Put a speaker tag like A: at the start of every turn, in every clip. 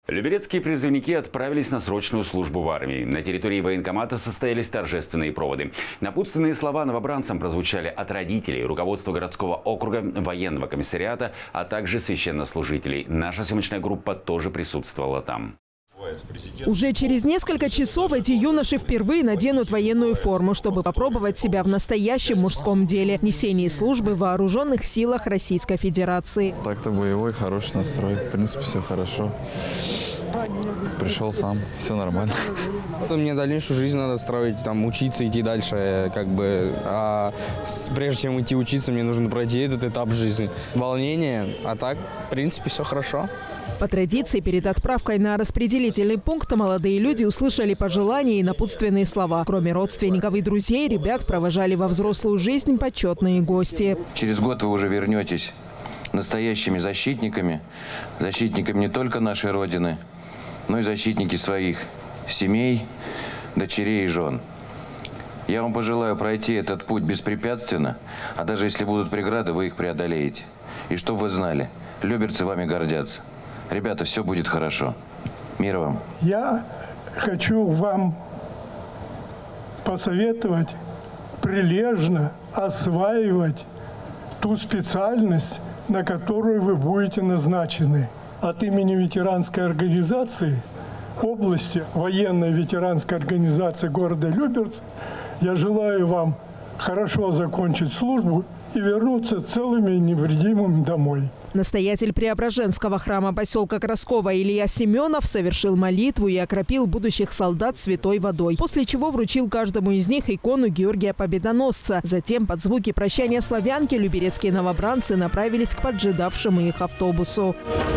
A: Люберецкие призывники отправились на срочную службу в армии. На территории военкомата состоялись торжественные проводы. Напутственные слова новобранцам прозвучали от родителей, руководства городского округа, военного комиссариата, а также священнослужителей. Наша съемочная группа тоже присутствовала там.
B: Уже через несколько часов эти юноши впервые наденут военную форму, чтобы попробовать себя в настоящем мужском деле – несении службы в вооруженных силах Российской Федерации.
C: Так-то боевой, хороший настрой. В принципе, все хорошо. Пришел сам, все нормально.
D: Мне дальнейшую жизнь надо строить, там, учиться, идти дальше. Прежде чем идти учиться, мне нужно пройти этот этап жизни. Волнение, а так, в принципе, все хорошо.
B: По традиции, перед отправкой на распределительный пункт молодые люди услышали пожелания и напутственные слова. Кроме родственников и друзей, ребят провожали во взрослую жизнь почетные гости.
E: Через год вы уже вернетесь настоящими защитниками. Защитниками не только нашей Родины, но и защитники своих семей, дочерей и жен. Я вам пожелаю пройти этот путь беспрепятственно, а даже если будут преграды, вы их преодолеете. И чтобы вы знали, люберцы вами гордятся. Ребята, все будет хорошо. Мира вам.
F: Я хочу вам посоветовать прилежно осваивать ту специальность, на которую вы будете назначены. От имени ветеранской организации области, военной ветеранской организации города Люберцы, я желаю вам хорошо закончить службу и вернуться целыми и невредимыми домой.
B: Настоятель Преображенского храма поселка Краскова Илья Семенов совершил молитву и окропил будущих солдат святой водой, после чего вручил каждому из них икону Георгия Победоносца. Затем под звуки прощания славянки люберецкие новобранцы направились к поджидавшему их автобусу.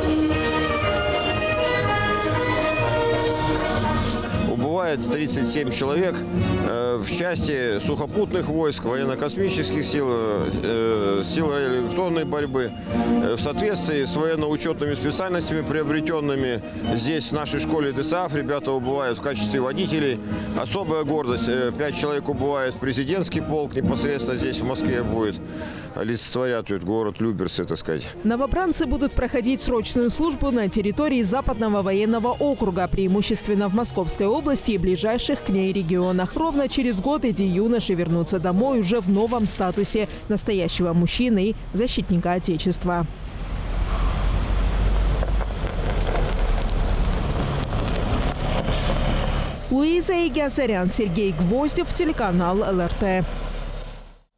G: Убывает 37 человек в части сухопутных войск, военно-космических сил, сил электронной борьбы. В соответствии с военно-учетными специальностями, приобретенными здесь, в нашей школе ДСАФ, ребята убывают в качестве водителей. Особая гордость, 5 человек убывает в президентский полк, непосредственно здесь, в Москве, будет. Олицетворят город Люберцы, так сказать.
B: Новобранцы будут проходить срочную службу на территории Западного военного округа, преимущественно в Московской области и ближайших к ней регионах. Ровно через год эти юноши вернутся домой уже в новом статусе настоящего мужчины и защитника Отечества. Луиза Игиазарян, Сергей Гвоздев, телеканал ЛРТ.